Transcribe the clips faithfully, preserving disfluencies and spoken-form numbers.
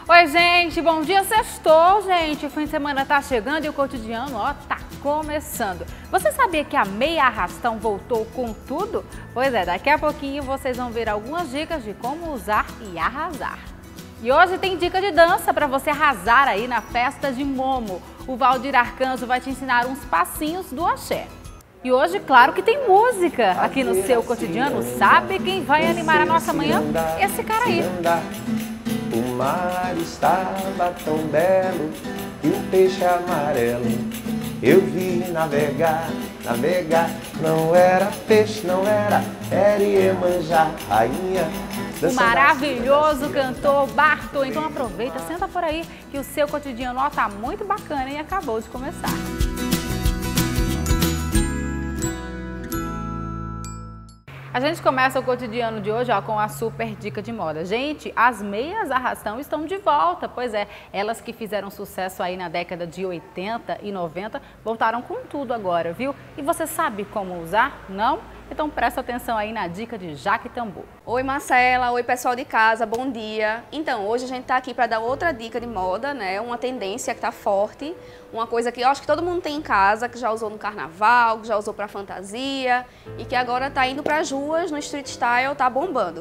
Oi, gente, bom dia, sextou, gente. O fim de semana tá chegando e o cotidiano, ó, tá começando. Você sabia que a meia arrastão voltou com tudo? Pois é, daqui a pouquinho vocês vão ver algumas dicas de como usar e arrasar. E hoje tem dica de dança para você arrasar aí na festa de Momo. O Valdir Arcanjo vai te ensinar uns passinhos do axé. E hoje, claro que tem música aqui no seu cotidiano. Sabe quem vai animar a nossa manhã? Esse cara aí. O mar estava tão belo e o peixe amarelo eu vi navegar, navegar. Não era peixe, não era, era Iemanjá, rainha. O maravilhoso cantor Bartô. Então aproveita, senta por aí que o seu cotidiano ó, tá muito bacana e acabou de começar. A gente começa o cotidiano de hoje ó, com a super dica de moda. Gente, as meias arrastão estão de volta. Pois é, elas que fizeram sucesso aí na década de oitenta e noventa voltaram com tudo agora, viu? E você sabe como usar? Não? Então presta atenção aí na dica de Jaque Tambu. Oi Marcela, oi pessoal de casa, bom dia. Então, hoje a gente tá aqui para dar outra dica de moda, né? Uma tendência que tá forte, uma coisa que eu acho que todo mundo tem em casa, que já usou no carnaval, que já usou para fantasia e que agora tá indo para as ruas no street style, tá bombando.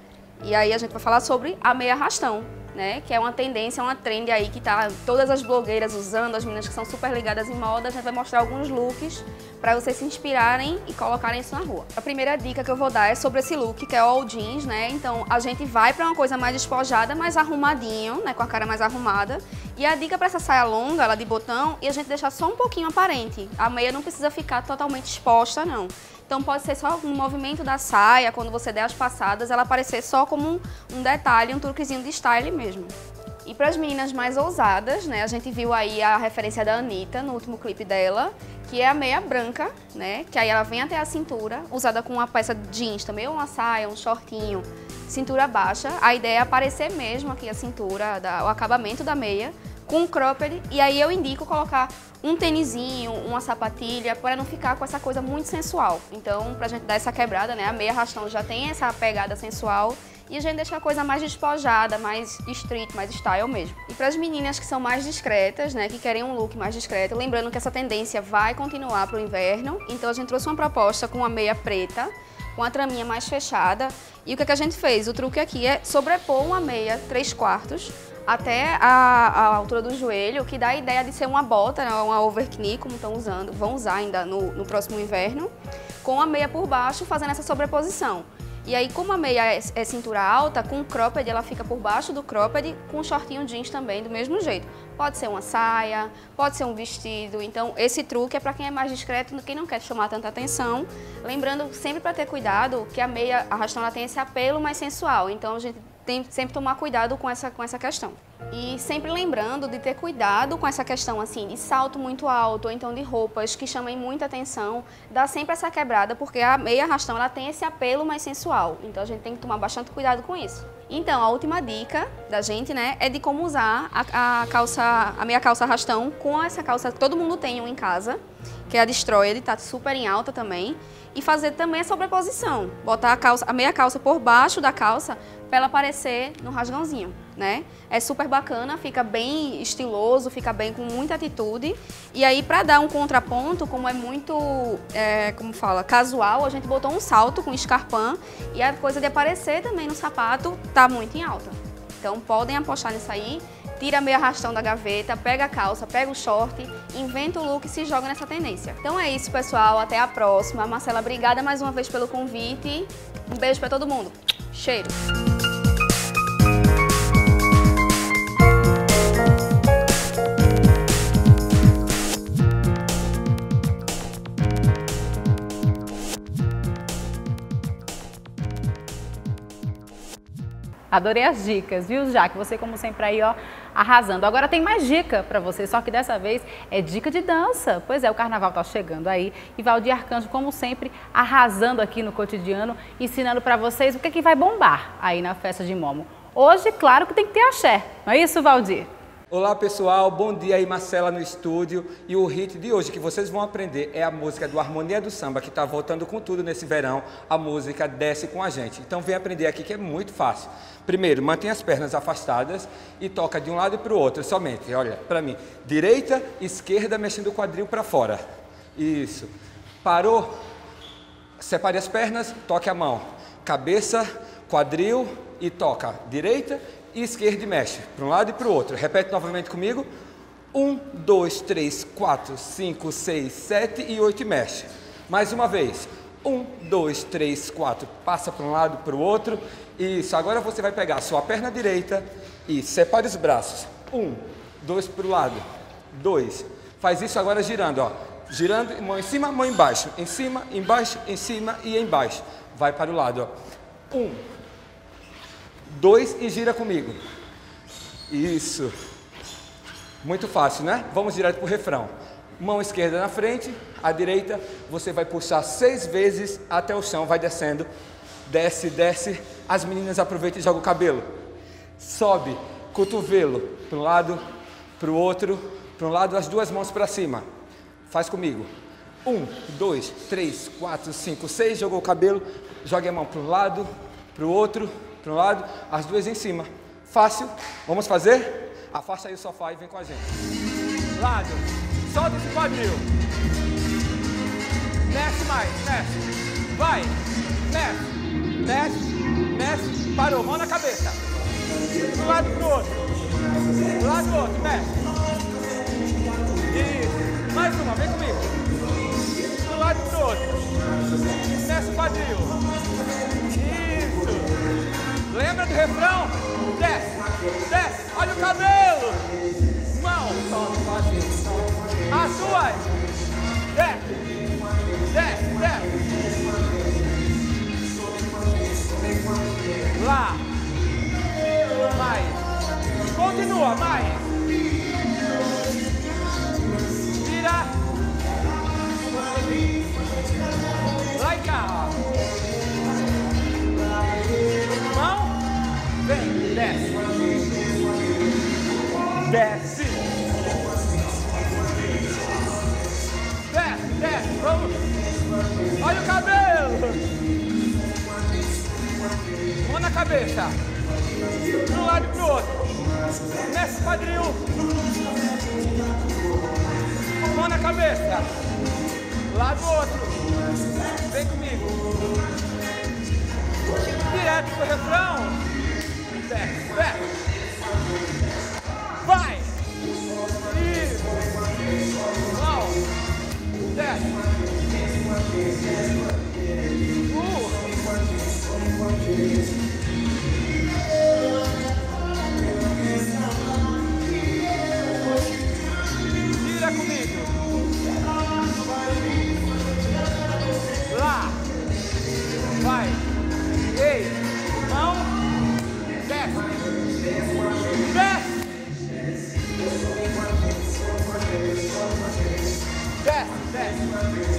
E aí a gente vai falar sobre a meia arrastão, né? Que é uma tendência, uma trend aí que tá todas as blogueiras usando, as meninas que são super ligadas em moda. A gente vai mostrar alguns looks para vocês se inspirarem e colocarem isso na rua. A primeira dica que eu vou dar é sobre esse look, que é all jeans, né? Então a gente vai para uma coisa mais despojada, mais arrumadinho, né? Com a cara mais arrumada. E a dica para essa saia longa, ela de botão, e a gente deixar só um pouquinho aparente. A meia não precisa ficar totalmente exposta, não. Então pode ser só um movimento da saia, quando você der as passadas, ela aparecer só como um, um detalhe, um truquezinho de style mesmo. E para as meninas mais ousadas, né, a gente viu aí a referência da Anitta no último clipe dela, que é a meia branca, né, que aí ela vem até a cintura, usada com uma peça de jeans também, ou uma saia, um shortinho, cintura baixa. A ideia é aparecer mesmo aqui a cintura, da, o acabamento da meia, com um cropped, e aí eu indico colocar um tênisinho, uma sapatilha, para não ficar com essa coisa muito sensual. Então, pra gente dar essa quebrada, né, a meia arrastão já tem essa pegada sensual e a gente deixa a coisa mais despojada, mais street, mais style mesmo. E para as meninas que são mais discretas, né, que querem um look mais discreto, lembrando que essa tendência vai continuar pro inverno, então a gente trouxe uma proposta com uma meia preta, com a traminha mais fechada. E o que, é que a gente fez? O truque aqui é sobrepor uma meia três quartos até a, a altura do joelho, que dá a ideia de ser uma bota, né, uma overknee, como estão usando, vão usar ainda no, no próximo inverno, com a meia por baixo, fazendo essa sobreposição. E aí, como a meia é, é cintura alta, com o cropped, ela fica por baixo do cropped, com um shortinho jeans também, do mesmo jeito. Pode ser uma saia, pode ser um vestido. Então, esse truque é para quem é mais discreto, quem não quer chamar tanta atenção. Lembrando sempre para ter cuidado que a meia arrastão ela tem esse apelo mais sensual. Então, a gente tem que sempre tomar cuidado com essa, com essa questão. E sempre lembrando de ter cuidado com essa questão assim de salto muito alto, ou então de roupas que chamem muita atenção. Dá sempre essa quebrada, porque a meia arrastão ela tem esse apelo mais sensual. Então a gente tem que tomar bastante cuidado com isso. Então a última dica da gente, né, é de como usar a, a calça, a meia calça arrastão com essa calça que todo mundo tem em casa, que é a Destroyer, tá super em alta também. E fazer também a sobreposição, botar a, calça, a meia calça por baixo da calça para ela aparecer no rasgãozinho, né? É super bacana, fica bem estiloso, fica bem com muita atitude. E aí, para dar um contraponto, como é muito, é, como fala, casual, a gente botou um salto com escarpão e a coisa de aparecer também no sapato tá muito em alta. Então podem apostar nisso aí. Tira a meia arrastão da gaveta, pega a calça, pega o short, inventa o look e se joga nessa tendência. Então é isso, pessoal. Até a próxima. Marcela, obrigada mais uma vez pelo convite. Um beijo pra todo mundo. Cheiro! Adorei as dicas, viu, Jaque? Você, como sempre, aí, ó, arrasando. Agora tem mais dica pra você, só que dessa vez é dica de dança. Pois é, o carnaval tá chegando aí e Valdir Arcanjo, como sempre, arrasando aqui no cotidiano, ensinando pra vocês o que, é que vai bombar aí na festa de Momo. Hoje, claro que tem que ter axé, não é isso, Valdir? Olá pessoal, bom dia aí, Marcela no estúdio. E o hit de hoje que vocês vão aprender é a música do Harmonia do Samba, que está voltando com tudo nesse verão, a música Desce com a Gente. Então vem aprender aqui que é muito fácil. Primeiro, mantenha as pernas afastadas e toca de um lado para o outro, somente, olha, para mim. Direita, esquerda, mexendo o quadril para fora. Isso. Parou? Separe as pernas, toque a mão. Cabeça, quadril e toca. Direita e esquerda e mexe, para um lado e para o outro. Repete novamente comigo. Um, dois, três, quatro, cinco, seis, sete e oito e mexe. Mais uma vez. Um, dois, três, quatro. Passa para um lado e para o outro. Isso. Agora você vai pegar a sua perna direita e separe os braços. Um, dois para o lado. Dois. Faz isso agora girando, ó. Girando, mão em cima, mão embaixo. Em cima, embaixo, em cima e embaixo. Vai para o lado, ó. Um. Dois e gira comigo. Isso. Muito fácil, né? Vamos direto para o refrão. Mão esquerda na frente, a direita, você vai puxar seis vezes até o chão, vai descendo. Desce, desce. As meninas aproveitam e jogam o cabelo. Sobe, cotovelo, para um lado, para o outro, para um lado, as duas mãos para cima. Faz comigo. Um, dois, três, quatro, cinco, seis, jogou o cabelo, joga a mão para um lado, para o outro, para um lado, as duas em cima. Fácil? Vamos fazer? Afasta aí o sofá e vem com a gente. Lado. Solta esse quadril. Mexe mais, mexe. Vai. Mexe. Mexe. Mexe. Parou. Mão na cabeça. De um lado pro outro. Do lado pro outro. Mexe. Isso. Mais uma. Vem comigo. Do lado pro outro. Mexe o quadril. Isso. Lembra do refrão? Desce. Desce. Olha o cabelo. Mão. As duas. Desce. Desce. Desce. Lá. Mais. Continua. Mais. Vira. Lá e cá. Mão. Vem. Desce. Desce. Desce, desce, vamos. Olha o cabelo. Mão na cabeça. De um lado e pro outro. Mexe o quadril. Mão na cabeça. Lado outro. Vem comigo. Direto pro refrão. Desce, desce. Vai! Isso! Mão! Desce! Uh! Gira comigo! Lá! Vai! Ei! Mão! Desce! Desce! Desce, desce.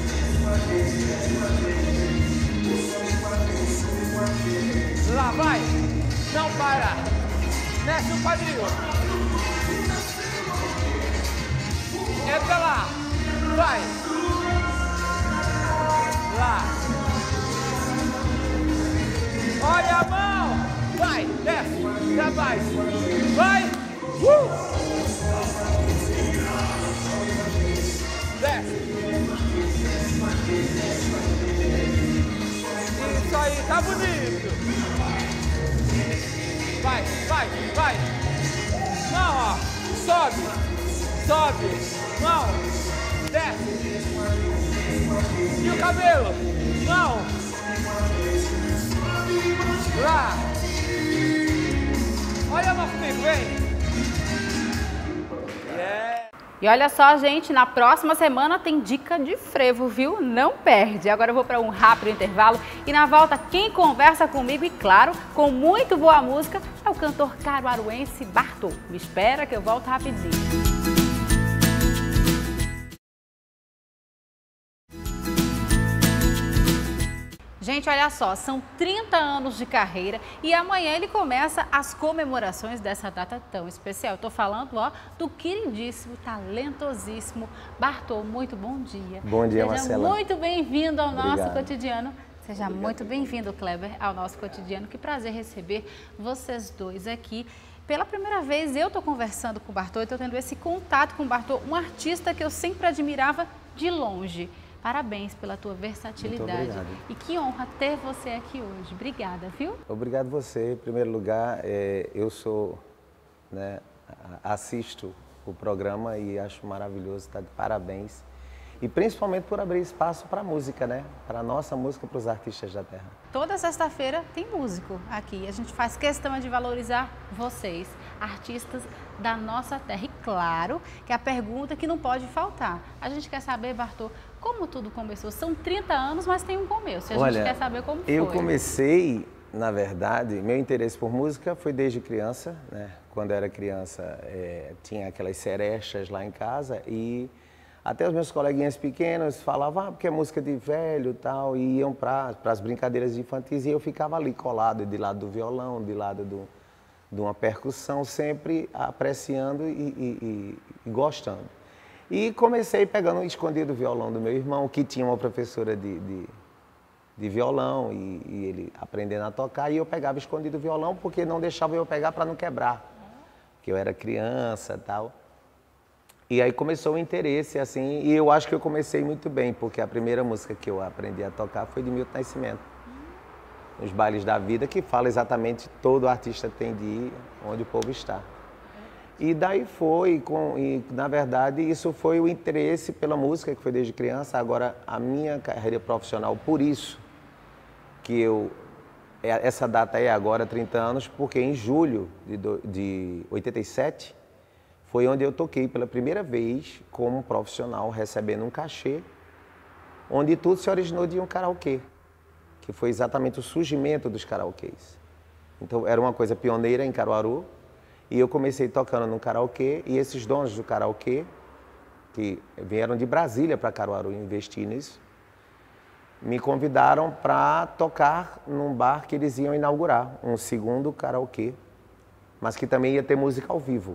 Lá, vai. Não para. Mexe o quadril. Entra lá. Vai. Lá. Olha a mão. Vai, desce. Já vai. Vai. Uh! Desce. Isso aí, tá bonito. Vai, vai, vai. Mão, ó. Sobe. Sobe. Mão. Desce. E o cabelo? Mão. Lá. Olha a mão comigo, vem. Yeah. E olha só, gente, na próxima semana tem dica de frevo, viu? Não perde. Agora eu vou para um rápido intervalo e na volta quem conversa comigo e, claro, com muito boa música, é o cantor caruaruense Bartô. Me espera que eu volto rapidinho. Gente, olha só, são trinta anos de carreira e amanhã ele começa as comemorações dessa data tão especial. Estou falando, ó, do queridíssimo, talentosíssimo Bartô. Muito bom dia. Bom dia, Seja Marcela. muito bem-vindo ao Obrigado. nosso cotidiano. Seja Obrigado. muito bem-vindo, Kleber, ao nosso cotidiano. Que prazer receber vocês dois aqui. Pela primeira vez eu estou conversando com o Bartô e estou tendo esse contato com o Bartô, um artista que eu sempre admirava de longe. Parabéns pela tua versatilidade. E que honra ter você aqui hoje. Obrigada, viu? Obrigado você. Em primeiro lugar, é, eu sou, né, assisto o programa e acho maravilhoso, tá de parabéns. E principalmente por abrir espaço para a música, né? Para a nossa música, para os artistas da terra. Toda sexta-feira tem músico aqui. A gente faz questão de valorizar vocês, artistas da nossa terra. E claro que a pergunta que não pode faltar. A gente quer saber, Bartô, como tudo começou? São trinta anos, mas tem um começo. E a Olha, gente quer saber como foi. Eu comecei, na verdade, meu interesse por música foi desde criança, né? Quando eu era criança, é, tinha aquelas serechas lá em casa e até os meus coleguinhas pequenos falavam, ah, porque é música de velho e tal, e iam para as brincadeiras infantis e eu ficava ali colado de lado do violão, de lado do, de uma percussão, sempre apreciando e, e, e, e gostando. E comecei pegando escondido o violão do meu irmão, que tinha uma professora de, de, de violão, e, e ele aprendendo a tocar, e eu pegava escondido o violão porque não deixava eu pegar para não quebrar, porque eu era criança e tal. E aí começou o interesse, assim, e eu acho que eu comecei muito bem, porque a primeira música que eu aprendi a tocar foi de Milton Nascimento, Os Bailes da Vida, que fala exatamente todo artista tem de ir onde o povo está. E daí foi, com, e na verdade isso foi o interesse pela música, que foi desde criança. Agora a minha carreira profissional, por isso que eu, essa data é agora trinta anos, porque em julho de, de oitenta e sete, foi onde eu toquei pela primeira vez como profissional, recebendo um cachê, onde tudo se originou de um karaokê, que foi exatamente o surgimento dos karaokês. Então era uma coisa pioneira em Caruaru, e eu comecei tocando no karaokê, e esses donos do karaokê, que vieram de Brasília para Caruaru investir nisso, me convidaram para tocar num bar que eles iam inaugurar, um segundo karaokê, mas que também ia ter música ao vivo.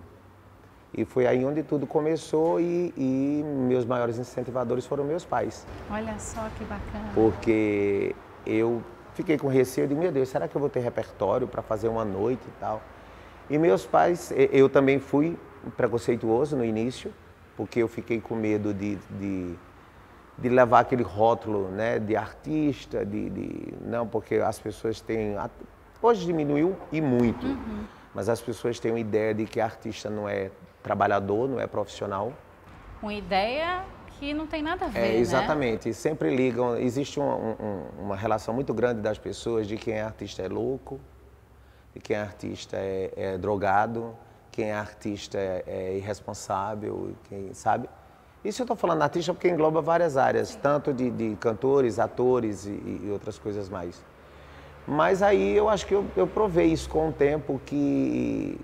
E foi aí onde tudo começou e, e meus maiores incentivadores foram meus pais. Olha só que bacana. Porque eu fiquei com receio de, meu Deus, será que eu vou ter repertório para fazer uma noite e tal? E meus pais, eu também fui preconceituoso no início, porque eu fiquei com medo de, de, de levar aquele rótulo, né, de artista, de, de, não, porque as pessoas têm, hoje diminuiu e muito, uhum. Mas as pessoas têm uma ideia de que artista não é trabalhador, não é profissional. Uma ideia que não tem nada a ver, é, exatamente. Né? Sempre ligam, existe uma, um, uma relação muito grande das pessoas de quem é artista é louco, de quem é artista é, é drogado, quem é artista é, é irresponsável, quem, sabe? Isso eu estou falando artista porque engloba várias áreas, sim, tanto de, de cantores, atores e, e outras coisas mais. Mas aí eu acho que eu, eu provei isso com o tempo, que,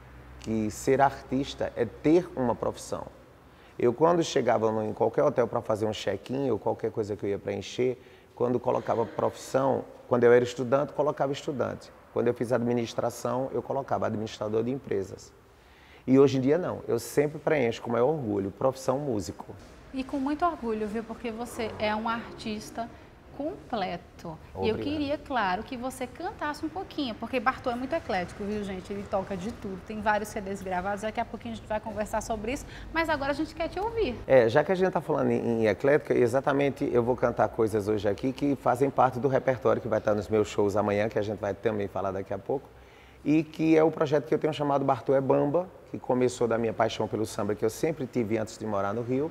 que ser artista é ter uma profissão. Eu, quando chegava no, em qualquer hotel para fazer um check-in ou qualquer coisa que eu ia preencher, quando colocava profissão, quando eu era estudante, colocava estudante. Quando eu fiz administração, eu colocava administrador de empresas. E hoje em dia não, eu sempre preencho com maior orgulho, profissão músico. E com muito orgulho, viu? Porque você é um artista completo. Obrigado. E eu queria, claro, que você cantasse um pouquinho, porque Bartô é muito eclético, viu, gente? Ele toca de tudo, tem vários C Ds gravados, daqui a pouquinho a gente vai conversar sobre isso, mas agora a gente quer te ouvir. É, já que a gente está falando em, em eclética, exatamente eu vou cantar coisas hoje aqui que fazem parte do repertório que vai estar nos meus shows amanhã, que a gente vai também falar daqui a pouco, e que é o projeto que eu tenho chamado Bartô é Bamba, que começou da minha paixão pelo samba, que eu sempre tive antes de morar no Rio.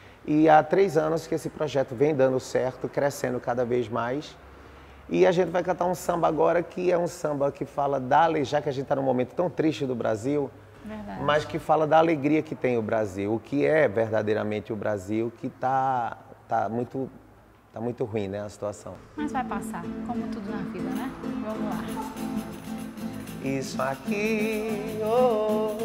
E há três anos que esse projeto vem dando certo, crescendo cada vez mais. E a gente vai cantar um samba agora que é um samba que fala da, já que a gente está num momento tão triste do Brasil, verdade, mas que fala da alegria que tem o Brasil, o que é verdadeiramente o Brasil, que está tá muito, tá muito ruim, né, a situação. Mas vai passar, como tudo na vida, né? Vamos lá. Isso aqui, oh,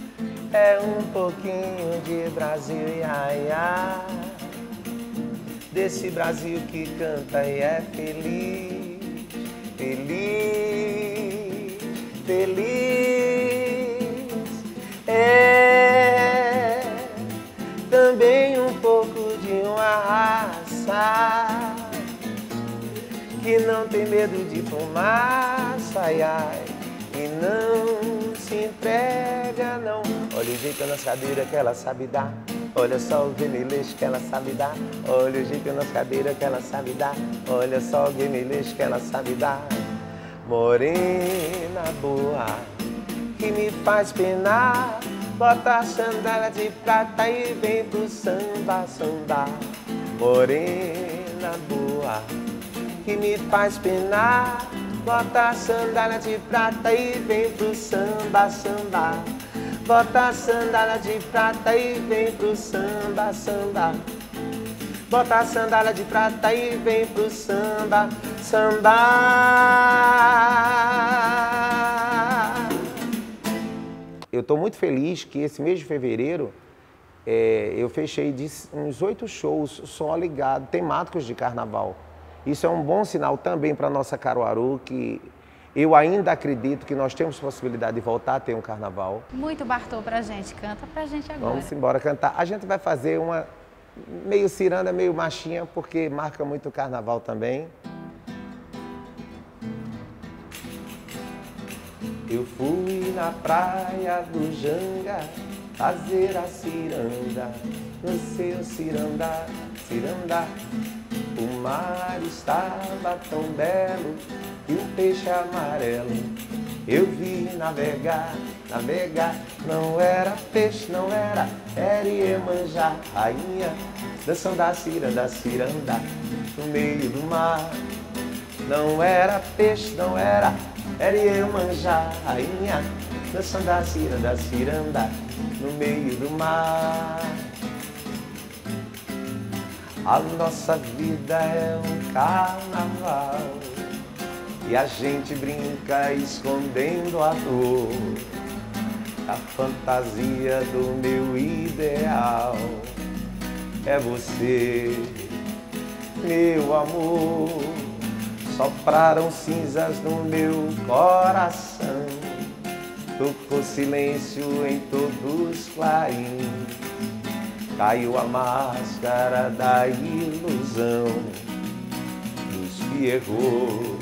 é um pouquinho de Brasil, ia, ia. desse Brasil que canta e é feliz, feliz, feliz. É também um pouco de uma raça que não tem medo de fumaça, ai, ai, e não se entrega, não. Olha o jeito nas cadeiras que ela sabe dar, olha só o gemeleixo que ela sabe dar, olha o jeito nas cadeiras que ela sabe dar, olha só o gemeleixo que ela sabe dar. Morena boa, que me faz penar, bota a sandália de prata e vem pro samba, samba. Morena boa, que me faz penar, bota a sandália de prata e vem pro samba, samba. Bota a sandália de prata e vem pro samba, samba. Bota a sandália de prata e vem pro samba, samba. Eu estou muito feliz que esse mês de fevereiro é, eu fechei de uns oito shows só ligados, temáticos de carnaval. Isso é um bom sinal também para a nossa Caruaru, que eu ainda acredito que nós temos possibilidade de voltar a ter um carnaval. Muito Bartô pra gente, canta pra gente agora. Vamos embora cantar. A gente vai fazer uma meio ciranda, meio machinha, porque marca muito o carnaval também. Eu fui na praia do Janga fazer a ciranda, no seu ciranda, ciranda. O mar estava tão belo e um peixe amarelo eu vi navegar, navegar. Não era peixe, não era, era Iemanjá, rainha, dançando a ciranda, ciranda, no meio do mar. Não era peixe, não era, era Iemanjá, rainha, dançando a ciranda, ciranda, no meio do mar. A nossa vida é um carnaval e a gente brinca escondendo a dor, a fantasia do meu ideal é você, meu amor. Sopraram cinzas no meu coração, tocou silêncio em todos os clarins. Caiu a máscara da ilusão dos pierrots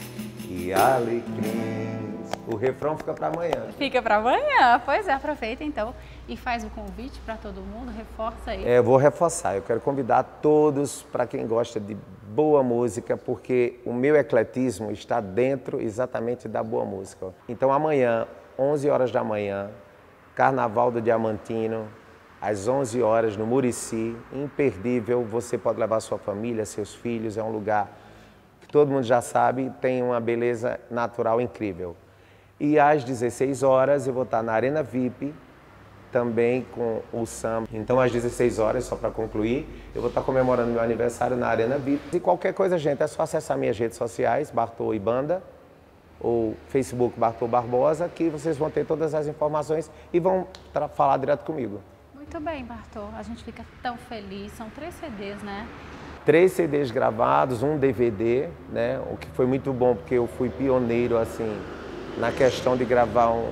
e alecrins. O refrão fica para amanhã. Fica para amanhã? Pois é, aproveita então e faz o convite para todo mundo, reforça aí. É, eu vou reforçar, eu quero convidar todos para quem gosta de boa música, porque o meu ecletismo está dentro exatamente da boa música. Então amanhã, onze horas da manhã, Carnaval do Diamantino, às onze horas, no Murici, imperdível. Você pode levar sua família, seus filhos, é um lugar que todo mundo já sabe, tem uma beleza natural incrível. E às dezesseis horas eu vou estar na Arena V I P, também com o samba. Então às dezesseis horas, só para concluir, eu vou estar comemorando meu aniversário na Arena V I P. E qualquer coisa, gente, é só acessar minhas redes sociais, Bartô e Banda, ou Facebook Bartô Barbosa, que vocês vão ter todas as informações e vão falar direto comigo. Muito bem, Bartô, a gente fica tão feliz, são três C Ds, né? Três C Ds gravados, um D V D, né? O que foi muito bom, porque eu fui pioneiro, assim, na questão de gravar um,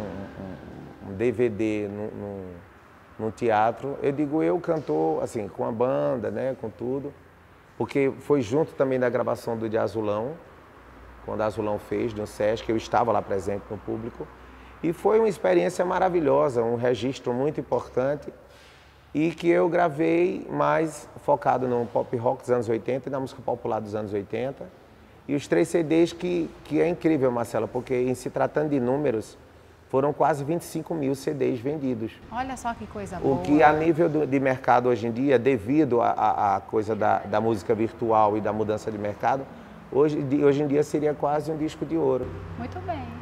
um, um D V D no, no, no teatro. Eu digo eu, cantor, assim, com a banda, né? Com tudo, porque foi junto também da gravação do de Azulão, quando a Azulão fez, no Sesc, eu estava lá presente no público. E foi uma experiência maravilhosa, um registro muito importante e que eu gravei mais focado no pop rock dos anos oitenta e na música popular dos anos oitenta. E os três C Ds que, que é incrível, Marcela, porque em se tratando de números, foram quase vinte e cinco mil C Ds vendidos. Olha só que coisa boa. O que a nível do, de mercado hoje em dia, devido à coisa da, da música virtual e da mudança de mercado, hoje, de, hoje em dia seria quase um disco de ouro. Muito bem.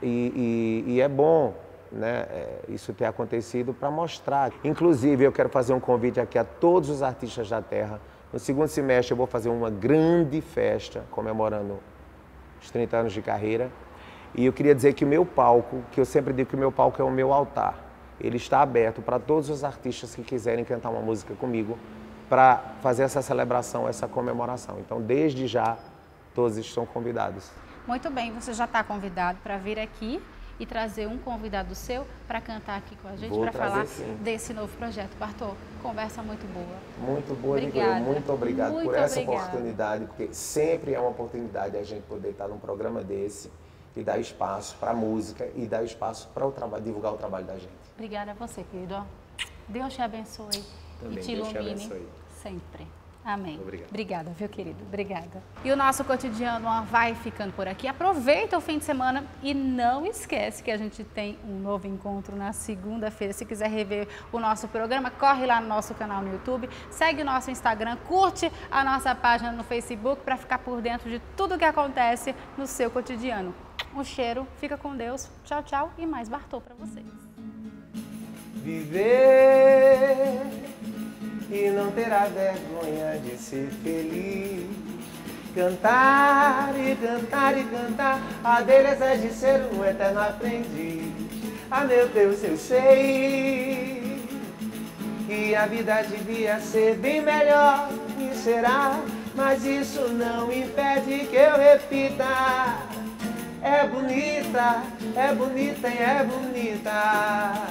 E, e, e é bom, né, isso ter acontecido para mostrar. Inclusive, eu quero fazer um convite aqui a todos os artistas da terra. No segundo semestre eu vou fazer uma grande festa comemorando os trinta anos de carreira. E eu queria dizer que o meu palco, que eu sempre digo que o meu palco é o meu altar, ele está aberto para todos os artistas que quiserem cantar uma música comigo para fazer essa celebração, essa comemoração. Então, desde já, todos estão convidados. Muito bem, você já está convidado para vir aqui e trazer um convidado seu para cantar aqui com a gente, para falar sim. desse novo projeto. Bartô, conversa muito boa. Muito boa, obrigada. Muito obrigado muito por essa obrigada. oportunidade, porque sempre é uma oportunidade a gente poder estar num programa desse e dar espaço para a música e dar espaço para o trabalho, divulgar o trabalho da gente. Obrigada a você, querido. Deus te abençoe Também, e te Deus ilumine te abençoe. sempre. Amém. Obrigado. Obrigada, viu, querido? Obrigada. E o nosso cotidiano ó, vai ficando por aqui. Aproveita o fim de semana e não esquece que a gente tem um novo encontro na segunda-feira. Se quiser rever o nosso programa, corre lá no nosso canal no YouTube, segue o nosso Instagram, curte a nossa página no Facebook para ficar por dentro de tudo que acontece no seu cotidiano. Um cheiro, fica com Deus. Tchau, tchau e mais Bartô para vocês. Viver e não terá vergonha de ser feliz. Cantar e cantar e cantar a beleza de ser um eterno aprendiz. Ah, meu Deus, eu sei que a vida devia ser bem melhor e será, mas isso não impede que eu repita. É bonita, é bonita e é bonita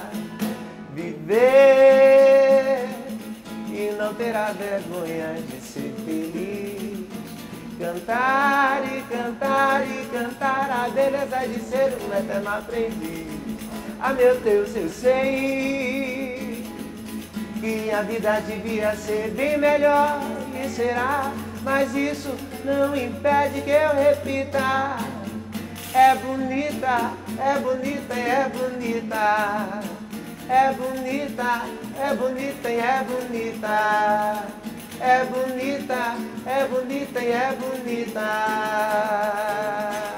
viver e não terá vergonha de ser feliz. Cantar e cantar e cantar a beleza de ser um eterno aprendiz. Ah, meu Deus, eu sei que a vida devia ser bem melhor e será, mas isso não impede que eu repita. É bonita, é bonita e é bonita. É bonita, é bonita e é bonita. É bonita, é bonita e é bonita.